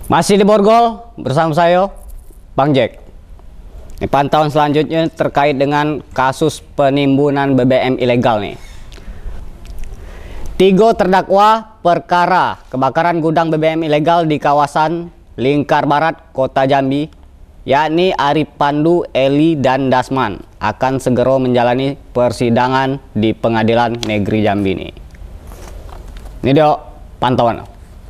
Masih di Borgol bersama saya, Bang Jack. Ini pantauan selanjutnya terkait dengan kasus penimbunan BBM ilegal nih. 3 terdakwa perkara kebakaran gudang BBM ilegal di kawasan Lingkar Barat, Kota Jambi, yakni Arif Pandu, Eli, dan Dasman, akan segera menjalani persidangan di Pengadilan Negeri Jambi nih. Ini dia pantauan.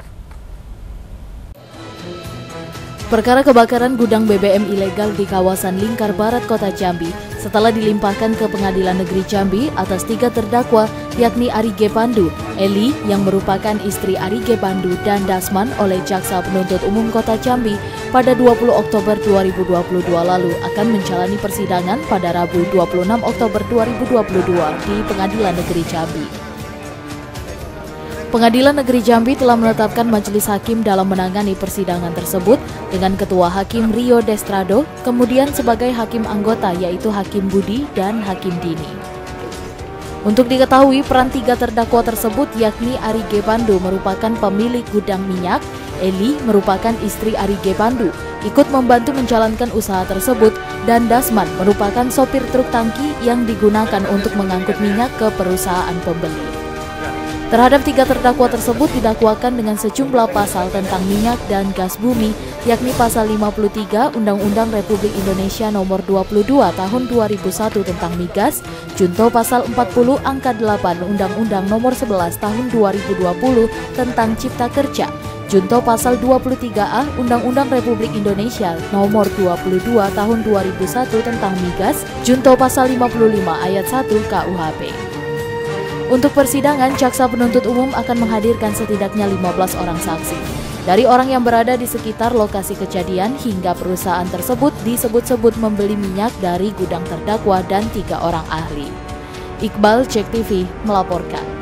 Perkara kebakaran gudang BBM ilegal di kawasan Lingkar Barat, Kota Jambi setelah dilimpahkan ke Pengadilan Negeri Jambi atas 3 terdakwa yakni Ari G. Pandu, Eli yang merupakan istri Ari G. Pandu, dan Dasman oleh Jaksa Penuntut Umum Kota Jambi pada 20 Oktober 2022 lalu akan menjalani persidangan pada Rabu 26 Oktober 2022 di Pengadilan Negeri Jambi. Pengadilan Negeri Jambi telah menetapkan majelis hakim dalam menangani persidangan tersebut dengan Ketua Hakim Rio Destrado, kemudian sebagai hakim anggota yaitu Hakim Budi dan Hakim Dini. Untuk diketahui, peran 3 terdakwa tersebut yakni Ari G. Pandu merupakan pemilik gudang minyak, Eli merupakan istri Ari G. Pandu, ikut membantu menjalankan usaha tersebut, dan Dasman merupakan sopir truk tangki yang digunakan untuk mengangkut minyak ke perusahaan pembeli. Terhadap 3 terdakwa tersebut didakwakan dengan sejumlah pasal tentang minyak dan gas bumi, yakni pasal 53 Undang-Undang Republik Indonesia Nomor 22 Tahun 2001 tentang migas, junto pasal 40 angka 8 Undang-Undang Nomor 11 Tahun 2020 tentang Cipta Kerja, junto pasal 23A Undang-Undang Republik Indonesia Nomor 22 Tahun 2001 tentang migas, junto pasal 55 ayat 1 KUHP. Untuk persidangan, Jaksa Penuntut Umum akan menghadirkan setidaknya 15 orang saksi. Dari orang yang berada di sekitar lokasi kejadian hingga perusahaan tersebut disebut-sebut membeli minyak dari gudang terdakwa dan 3 orang ahli. Iqbal, Cek TV, melaporkan.